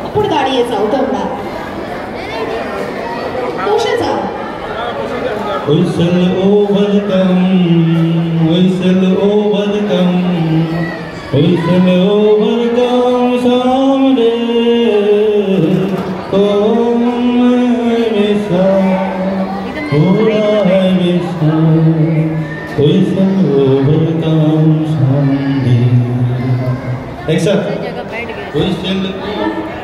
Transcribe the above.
అప్పుడు దాడియేసి అవుతుందా పోషించా We shall overcome, we shall overcome, we shall overcome someday. Oh my mission, we shall overcome someday. Next up, we shall